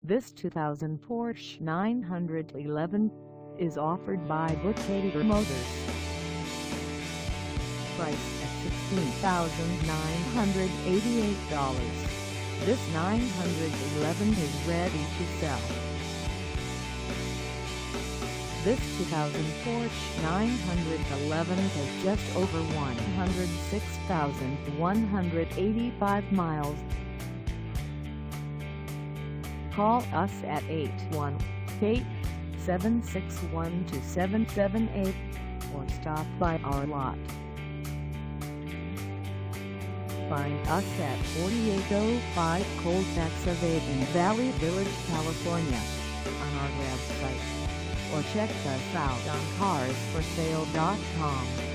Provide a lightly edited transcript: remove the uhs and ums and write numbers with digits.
This 2000 Porsche 911 is offered by Boktor Motors. Priced at $16,988, this 911 is ready to sell. This 2000 Porsche 911 has just over 106,185 miles. Call us at 818-761-2778 or stop by our lot. Find us at 4805 Colfax Ave Valley Village, California on our website, or check us out on carsforsale.com.